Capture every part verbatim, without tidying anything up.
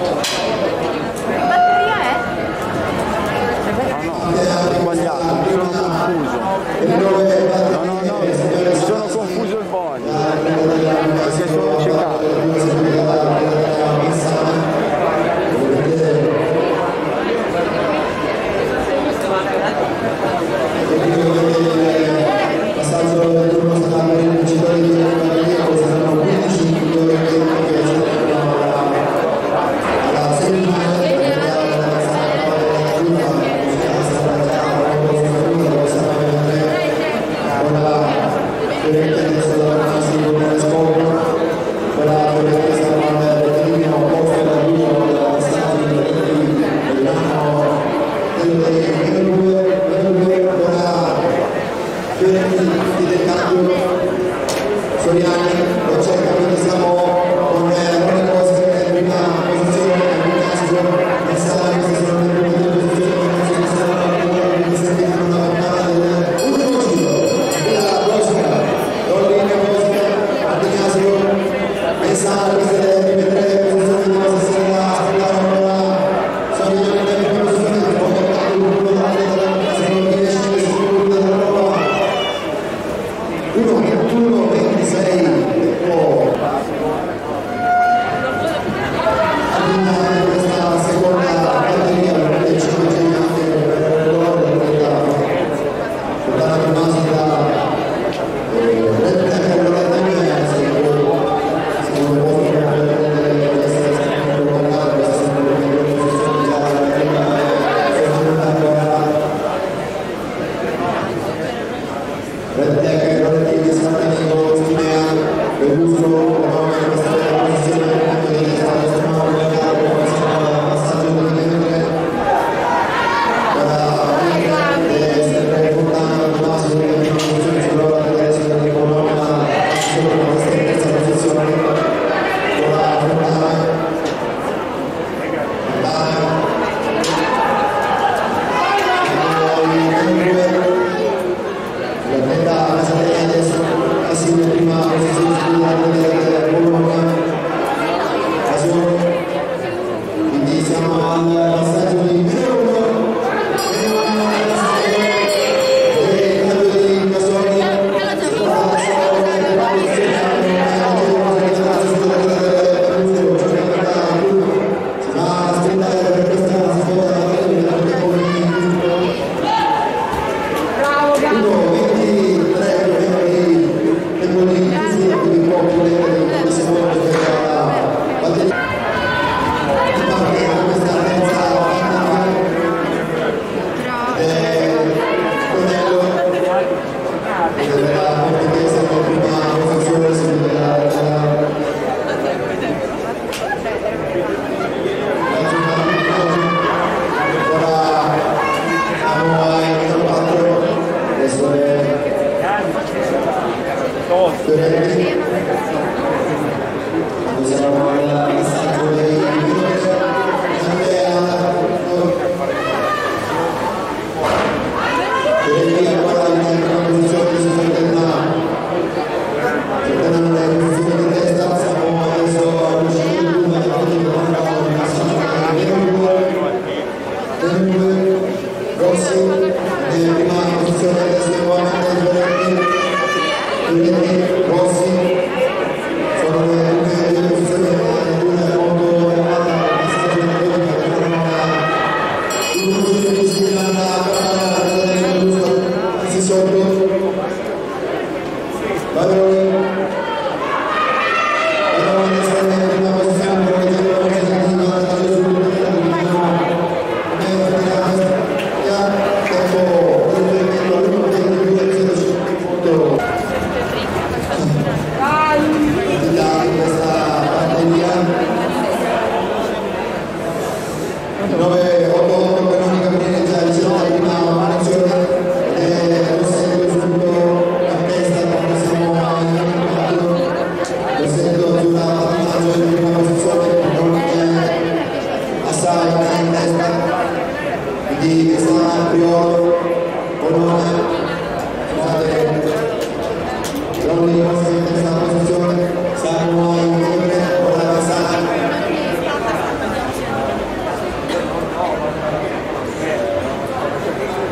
batteria è? Ah no, ho sbagliato, mi sono confuso. No, no, no, mi sono confuso il bono, perché sono ciecato. Passaggio del turno statale per il vincitore di Rio, saranno quindici milioni di euro che accettano alla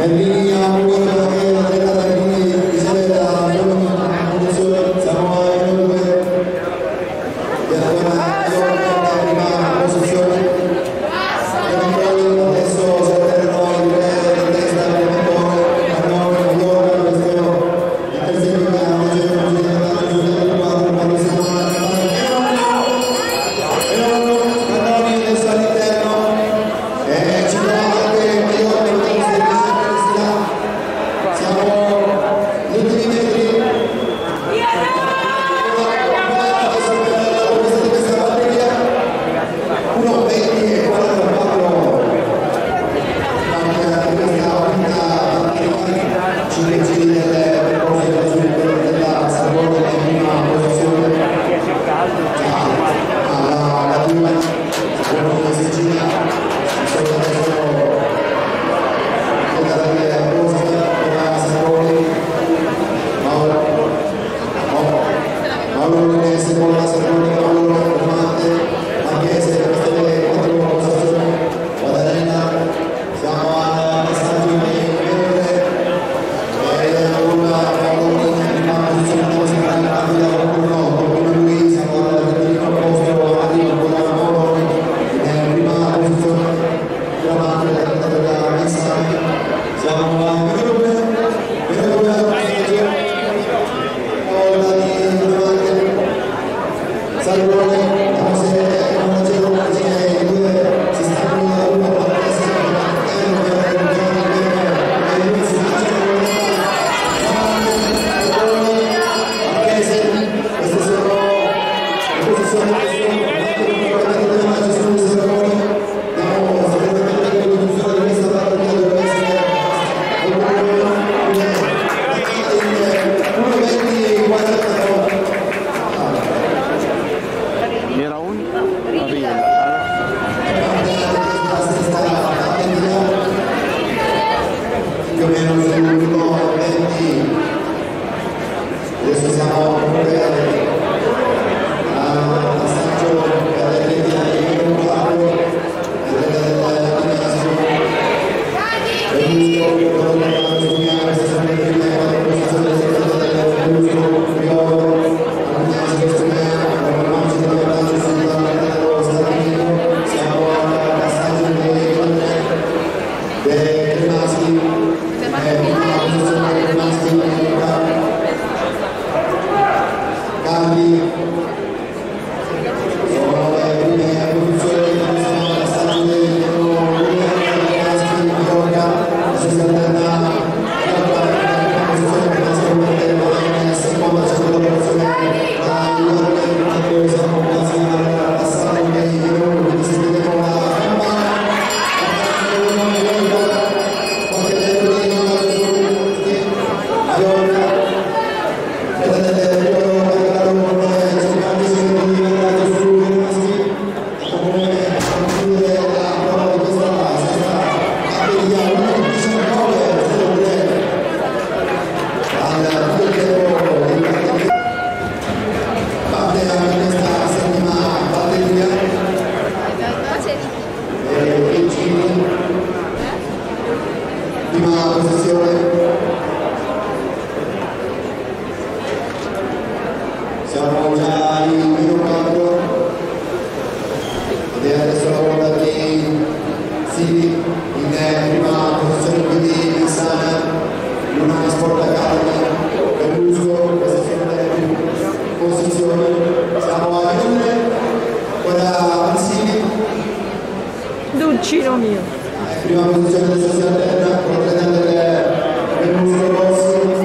Dulcino mio. Prima posizione del suo terra, corredere del muscolo Rossi.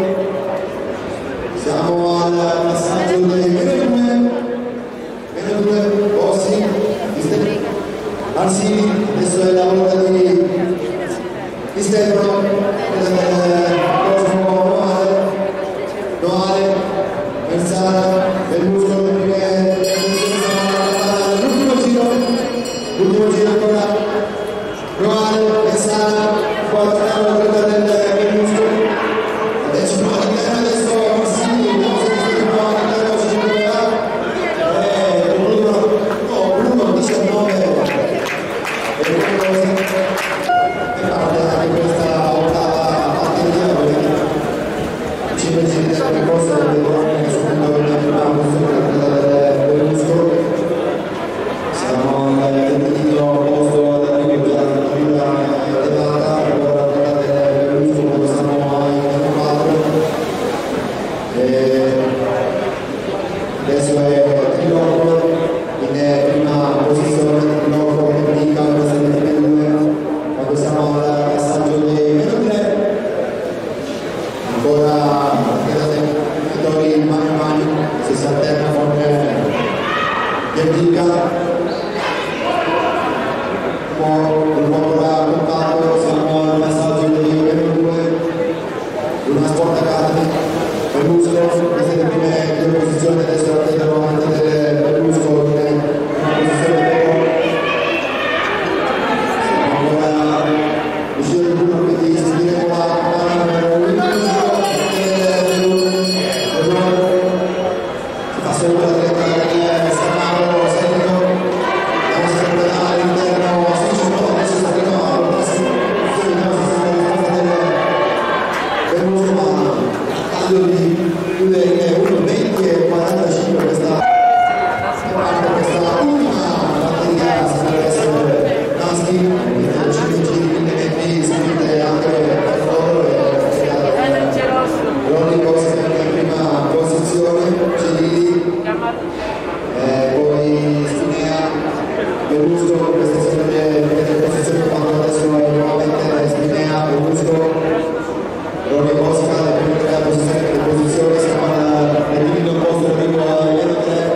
Siamo al passaggio dei meno due, meno due, Rossi, Marsini, adesso è la volta di, di Stefano, del Cosmo Noale, Noale, Versana, del muscolo prime, l'ultimo giro, l'ultimo giro ancora. Noale, Versana, quattro anni del, del muscolo, decimo all'interno adesso Marsini, non si distingue all'interno si distingue e Bruno diciannove e parte anche questa ottava siamo un po' da contatto, siamo al passaggio di M due, una Sport Academy, Berlusco, queste le prime due posizioni, adesso la tira davanti del Berlusco, che è una posizione uscire di uno, quindi seguiremo la campana numero uno, si fa solo la diretta del Sanaro Seneco, andiamo sempre all'interno, si dice no, adesso sta arrivando, adesso vediamo se si può rispondere Berlusco, ma taglio di chiudere uno venti e quarantacinque questa questa ultima batteria, si deve essere Naschi, l'unico in prima posizione, Cirilli, eh, poi Spinea, Berlusco, queste sono le, le posizioni che fanno adesso nuovamente Spinea, Berlusco, Roni Bosca, le prime tre posizioni, le posizioni siamo nel quinto posto, arrivo a Leone,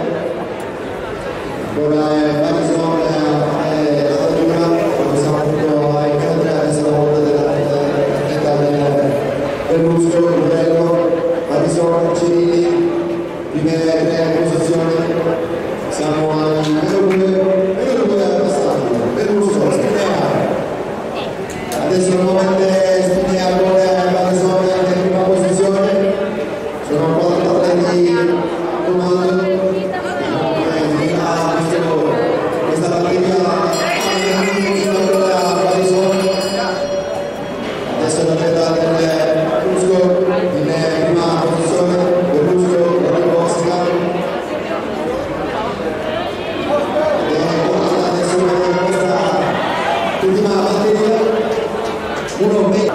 ora è Madison a fare la statura, quando siamo appunto ai tre, adesso la volta della vita del Berlusco, il bello, Madison, Cirilli, prime tre posizioni, siamo al meno due, meno due al passaggio, Berlusco, Spinea, adesso nuovamente Spinea con Madison in prima posizione, sono un po' di atleti comando, questa batteria adesso l'atleta del Berlusco in prima posizione, Berlusco, Roni Bosca, e adesso questa ultima batteria uno venti